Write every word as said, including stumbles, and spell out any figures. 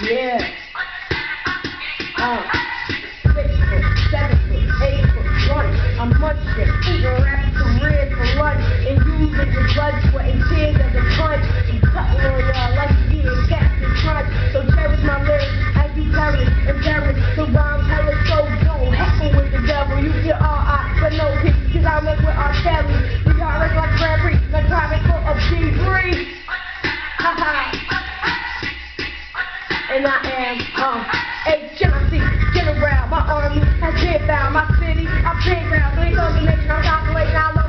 Yeah. Uh, six foot, seven foot, eight foot, one. I'm munching, eating rap careers for lunch, and using the blood, sweat, and tears as a punch. I'm cutting on y'all like you getting Captain Crunch. So cherish my lyrics as you perish and perish. The rhymes hella so dual, heckle with the devil. You get all I, but no peace, cause I live with our family. We got rich like Grand Prix, like private full of debris. Haha. And I am, um, H N I C, general. My army has been found. My city, I've been found. Three constellation, I'm constellation, I love